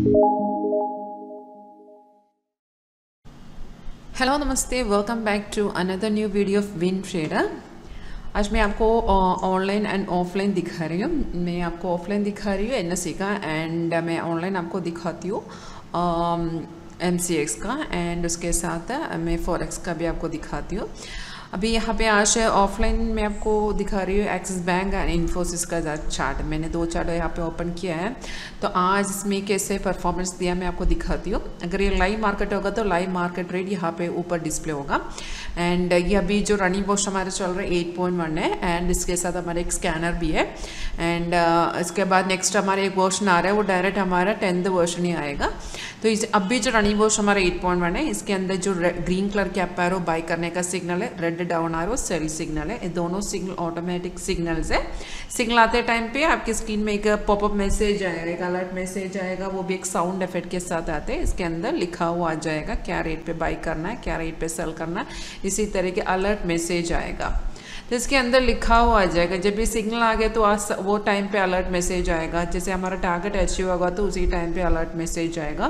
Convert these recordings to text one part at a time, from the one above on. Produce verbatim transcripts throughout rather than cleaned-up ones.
Hello नमस्ते, welcome back to another new video of win trader. आज मैं आपको ऑनलाइन एंड ऑफलाइन दिखा रही हूँ। मैं आपको ऑफलाइन दिखा रही हूँ एन एस सी का, एंड मैं ऑनलाइन आपको दिखाती हूँ एम सी एक्स का, एंड उसके साथ मैं फॉरेक्स का भी आपको दिखाती हूँ। अभी यहाँ पे आज ऑफलाइन में आपको दिखा रही हूँ एक्सिस बैंक एंड इन्फोसिस का चार्ट। मैंने दो चार्ट यहाँ पे ओपन किया है, तो आज इसमें कैसे परफॉर्मेंस दिया मैं आपको दिखाती हूँ। अगर ये लाइव मार्केट होगा तो लाइव मार्केट रेट यहाँ पे ऊपर डिस्प्ले होगा, एंड ये अभी जो रनिंग पोस्ट हमारे चल रहा है एट पॉइंट वन है, एंड इसके साथ हमारे एक स्कैनर भी है, एंड uh, इसके बाद नेक्स्ट हमारा एक वर्जन आ रहा है, वो डायरेक्ट हमारा टेंथ वर्जन ही आएगा। तो इस अभी जो रनिंग पोस्ट हमारा एट पॉइंट वन है, इसके अंदर जो ग्रीन कलर के अप एरो बाई करने का सिग्नल है, red down arrow sell signal है, ये दोनों सिग्नल ऑटोमेटिक सिग्नल्स है। सिग्नल आते टाइम पे आपकी स्क्रीन में एक पॉपअप मैसेज आएगा, एक अलर्ट मैसेज आएगा, वो भी एक साउंड इफेक्ट के साथ आते हैं। इसके अंदर लिखा हुआ आ जाएगा क्या रेट पे बाई करना है, क्या रेट पे सेल करना है, इसी तरह के अलर्ट मैसेज आएगा। तो इसके अंदर लिखा हुआ आ जाएगा, जब ये सिग्नल आ गया तो आज वो टाइम पे अलर्ट मैसेज आएगा। जैसे हमारा टारगेट अचीव होगा तो उसी टाइम पे अलर्ट मैसेज आएगा।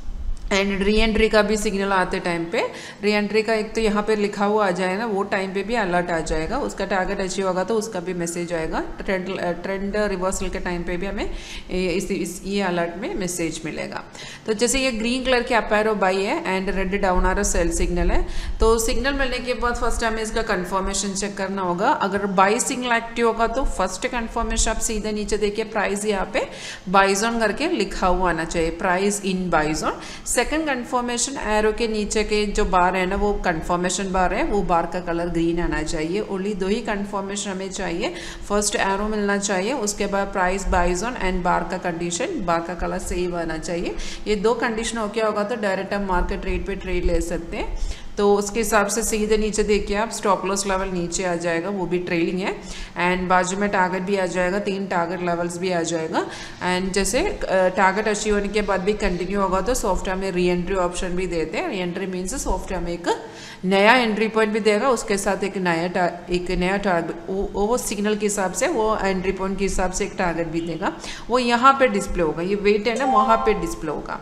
एंड री एंट्री का भी सिग्नल आते टाइम पे री एंट्री का एक तो यहाँ पे लिखा हुआ आ जाएगा, वो टाइम पे भी अलर्ट आ जाएगा। उसका टारगेट अचीव होगा तो उसका भी मैसेज आएगा। ट्रेंड ट्रेंड रिवर्सल के टाइम पे भी हमें इस, इस ये अलर्ट में मैसेज मिलेगा। तो जैसे ये ग्रीन कलर के अप एरो बाई है and red down arrow sell signal है, तो सिग्नल मिलने के बाद फर्स्ट हमें इसका कन्फर्मेशन चेक करना होगा। अगर बाई सिग्नल एक्टिव होगा तो फर्स्ट कन्फर्मेशन आप सीधे नीचे देखिए, प्राइस यहाँ पे बाइजोन करके लिखा हुआ आना चाहिए, price in buy zone. Second confirmation arrow के नीचे के जो बार है ना, वो कंफर्मेशन बार है, वो बार का कलर ग्रीन आना चाहिए। ओनली दो ही कंफर्मेशन हमें चाहिए, फर्स्ट एरो मिलना चाहिए, उसके बाद प्राइस बाइजोन एंड बार का कंडीशन, बार का कलर सेम आना चाहिए। ये दो कंडीशन हो गया होगा तो डायरेक्ट हम मार्केट रेट पे ट्रेड ले सकते हैं। तो उसके हिसाब से सीधे नीचे देखिए आप, स्टॉप लॉस लेवल नीचे आ जाएगा, वो भी ट्रेलिंग है, एंड बाजू में टारगेट भी आ जाएगा, तीन टारगेट लेवल्स भी आ जाएगा। एंड जैसे टारगेट अचीव होने के बाद भी कंटिन्यू होगा तो सॉफ्टवेयर में री एंट्री ऑप्शन भी देते हैं। री एंट्री मीन्स सॉफ्टवेयर में एक नया एंट्री पॉइंट भी देगा, उसके साथ एक नया एक नया टारगेट, वो वो सिग्नल के हिसाब से, वो एंट्री पॉइंट के हिसाब से एक टारगेट भी देगा, वो यहाँ पे डिस्प्ले होगा। ये वेट है ना, वहाँ पे डिस्प्ले होगा।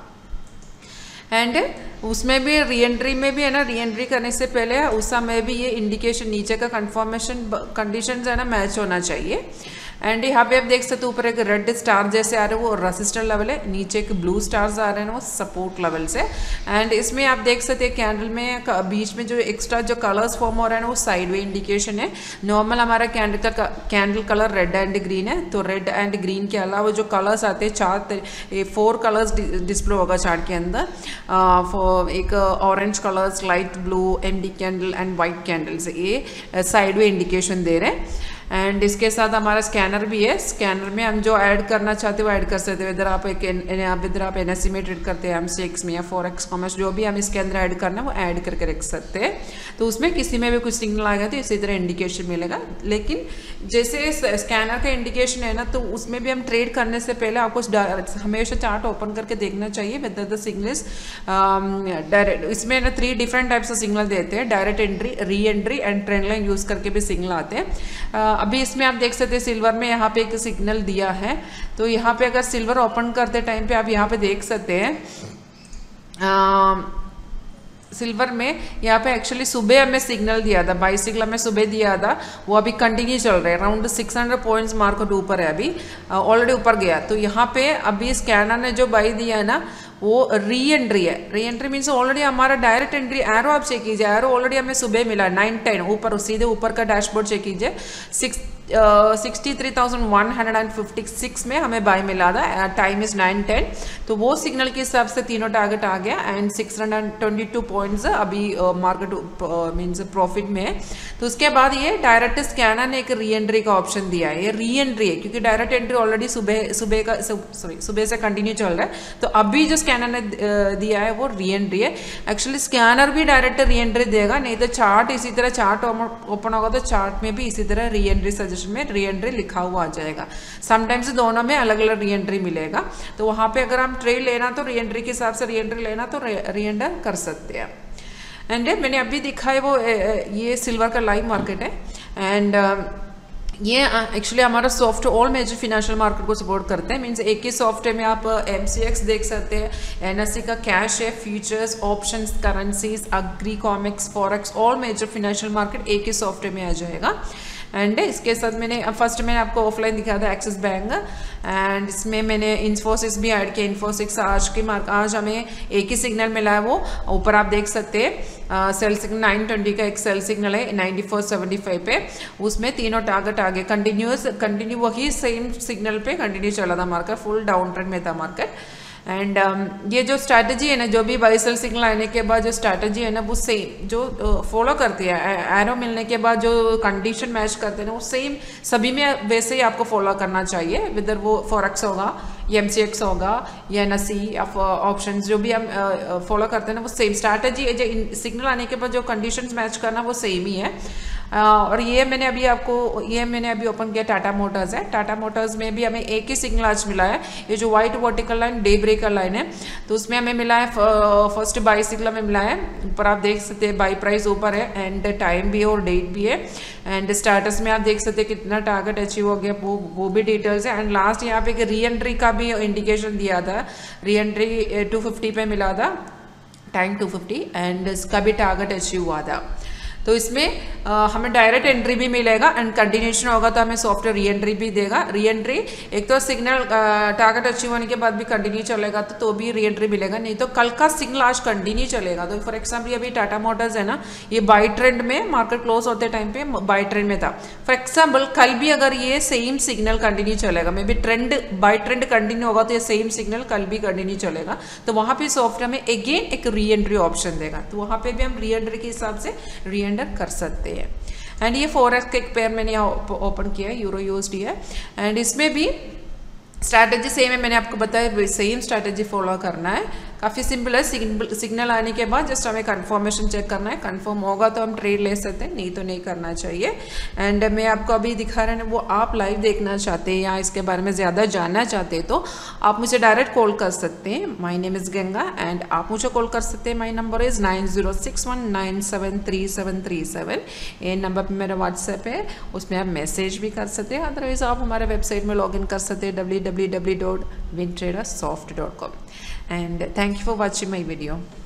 एंड उसमें भी री एंट्री में भी है ना, री एंट्री करने से पहले उस समय भी ये इंडिकेशन नीचे का कंफर्मेशन कंडीशन है ना मैच होना चाहिए। एंड यहाँ पे आप देख सकते हो ऊपर एक रेड स्टार जैसे आ रहे हैं, वो रेसिस्टर लेवल है, नीचे एक ब्लू स्टार्स आ रहे हैं, वो सपोर्ट लेवल से। एंड इसमें आप देख सकते हैं कैंडल में बीच में जो एक्स्ट्रा जो कलर्स फॉर्म हो रहे हैं वो साइड वे इंडिकेशन है। नॉर्मल हमारा कैंडल का candle colour red and green है, तो रेड एंड ग्रीन के अलावा जो कलर्स आते हैं, चार फोर कलर्स डिस्प्ले होगा चार्ट के अंदर। uh, एक orange colours, light blue, MD candle and white candles, ये साइड वे इंडिकेशन दे रहे हैं। एंड इसके साथ हमारा स्कैनर भी है, स्कैनर में हम जो ऐड करना चाहते हो वो ऐड कर सकते हो। इधर आप एक इधर आप एन एस सी में ट्रेड करते हैं, एम सी एक्स में या फॉरेक्स कॉमर्स, जो भी हम इसके अंदर ऐड करना है वो ऐड करके रख सकते हैं। तो उसमें किसी में भी कुछ सिग्नल आएगा तो इसी तरह इंडिकेशन मिलेगा। लेकिन जैसे स्कैनर का इंडिकेशन है ना, तो उसमें भी हम ट्रेड करने से पहले आपको हमेशा चार्ट ओपन करके देखना चाहिए वेदर द सिग्नल्स डायरेक्ट। इसमें ना three different types of signal देते हैं, direct entry, reentry and trend line use करके भी सिग्नल आते हैं। अभी इसमें आप देख सकते हैं सिल्वर में यहाँ पे एक सिग्नल दिया है, तो यहाँ पे अगर सिल्वर ओपन करते टाइम पे आप यहाँ पे देख सकते हैं आ, सिल्वर में यहाँ पे एक्चुअली सुबह हमें सिग्नल दिया था, बाई सिग्नल हमें सुबह दिया था, वो अभी कंटिन्यू चल रहा है। Around six hundred points market ऊपर है, अभी ऑलरेडी ऊपर गया। तो यहाँ पे अभी स्कैनर ने जो बाई दिया है ना, वो री एंट्री है। री एंट्री मीन्स ऑलरेडी हमारा डायरेक्ट एंट्री, एरो आप चेक कीजिए, एरो ऑलरेडी हमें सुबह मिला नाइन टेन ऊपर, सीधे ऊपर का डैशबोर्ड चेक कीजिए, six sixty three thousand one hundred and fifty six में हमें बाय मिला था, टाइम इज नाइन टेन। तो वो सिग्नल के हिसाब से तीनों टारगेट आ गया, and six hundred and twenty two points अभी मार्केट मीन्स प्रॉफिट में है। तो उसके बाद ये डायरेक्ट स्कैनर ने एक री एंट्री का ऑप्शन दिया है, ये री एंट्री है क्योंकि डायरेक्ट एंट्री ऑलरेडी सुबह सुबह का सॉरी सुबह से कंटिन्यू चल रहा है। तो अभी जो स्कैनर ने दिया है वो री एंट्री है। एक्चुअली स्कैनर भी डायरेक्ट री एंट्री देगा, नहीं तो चार्ट इसी तरह चार्ट ओपन होगा तो चार्ट में भी इसी तरह री एंट्री सजेशन में री एंट्री लिखा हुआ आ जाएगा। समटाइम्स दोनों में अलग अलग री एंट्री मिलेगा, तो वहाँ पे अगर हम ट्रेड लेना तो री एंट्री के हिसाब से री एंट्री लेना तो री एंटर कर सकते हैं। एंड मैंने अभी दिखा है वो ये सिल्वर का लाइव मार्केट है, एंड ये एक्चुअली हमारा soft all major financial market को सपोर्ट करते हैं। मीन्स एक ही सॉफ्टवेयर में आप एम सी एक्स देख सकते हैं, एन एस सी का कैश है, futures, options, currencies, agri, comics, forex, all major financial market एक ही सॉफ्टवेयर में आ जाएगा। एंड इसके साथ मैंने फर्स्ट मैंने आपको ऑफलाइन दिखाया था एक्सिस बैंक, एंड इसमें मैंने इन्फोसिस भी ऐड किया। इन्फोसिस आज की मार्क आज हमें एक ही सिग्नल मिला है, वो ऊपर आप देख सकते हैं सेल सिग्नल नाइन ट्वेंटी का एक सेल सिग्नल है नाइन्टी फोर सेवेंटी फाइव पे, उसमें तीनों टारगेट आगे कंटिन्यूस कंटिन्यू वही सेम सिग्नल पे कंटिन्यू चला था मार्केट, फुल डाउन ट्रेंड में था मार्केट। एंड um, ये जो स्ट्रैटेजी है ना, जो भी बाई सेल सिग्नल आने के बाद जो स्ट्रैटेजी है ना, वो सेम जो फॉलो uh, करती है, एरो मिलने के बाद जो कंडीशन मैच करते हैं ना, वो सेम सभी में वैसे ही आपको फॉलो करना चाहिए। विदर वो फॉरेक्स होगा या एम सी एक्स होगा या एन एस सी या ऑप्शन, जो भी हम फॉलो uh, करते हैं ना, वो सेम स्ट्रैटेजी है। जो सिग्नल आने के बाद जो कंडीशंस मैच करना वो सेम ही है। Uh, और ये मैंने अभी आपको ये मैंने अभी ओपन किया टाटा मोटर्स है। टाटा मोटर्स में भी हमें एक ही सिग्नल आज मिला है, ये जो white vertical line day breaker line है, तो उसमें हमें मिला है फर्स्ट बाई सिग्नल में मिला है। ऊपर आप देख सकते हैं बाई प्राइस ऊपर है, एंड टाइम भी है और डेट भी है, एंड स्टार्टस में आप देख सकते हैं कितना टारगेट अचीव हो गया, वो वो भी डिटेल्स है। एंड लास्ट यहाँ पे एक री एंट्री का भी इंडिकेशन दिया था, री एंट्री टू फिफ्टी पे मिला था, टाइम टू फिफ्टी, एंड इसका भी टारगेट अचीव हुआ था। तो इसमें आ, हमें डायरेक्ट एंट्री भी मिलेगा, एंड कंटिन्यूशन होगा तो हमें सॉफ्टवेयर री एंट्री भी देगा। री एंट्री एक तो सिग्नल टारगेट अचीव होने के बाद भी कंटिन्यू चलेगा तो तो भी री एंट्री मिलेगा, नहीं तो कल का सिग्नल आज कंटिन्यू चलेगा। तो फॉर एग्जाम्पल अभी टाटा मोटर्स है ना, ये बाई ट्रेंड में मार्केट क्लोज होते टाइम पे बाई ट्रेंड में था। फॉर एग्जाम्पल कल भी अगर ये सेम सिग्नल कंटिन्यू चलेगा, maybe trend buy trend continue होगा तो ये सेम सिग्नल कल भी कंटिन्यू चलेगा, तो वहाँ पे सॉफ्टवेयर में अगेन एक री एंट्री ऑप्शन देगा, तो वहाँ पे भी हम री एंट्री के हिसाब से री एंटर कर सकते हैं। एंड ये फोरेक्स का एक पेयर मैंने यहाँ ओपन किया है, यूरो यूएसडी है, एंड इसमें भी स्ट्रैटेजी सेम है, मैंने आपको बताया सेम स्ट्रैटेजी फॉलो करना है। काफ़ी सिंपल है, सिग्नल सिग्नल आने के बाद जस्ट हमें कंफर्मेशन चेक करना है, कंफर्म होगा तो हम ट्रेड ले सकते हैं, नहीं तो नहीं करना चाहिए। एंड मैं आपको अभी दिखा रहा हूँ, वो आप लाइव देखना चाहते हैं या इसके बारे में ज़्यादा जानना चाहते हैं तो आप मुझे डायरेक्ट कॉल कर सकते हैं। My name is Ganga, and आप मुझे कॉल कर सकते हैं। My number is nine zero six one nine seven three seven three seven. ये नंबर पर मेरा व्हाट्सएप है, उसमें आप मैसेज भी कर सकते हैं, अदरवाइज आप हमारे वेबसाइट में लॉग इन कर सकते हैं W W W dot win trader soft dot com. And thank you for watching my video.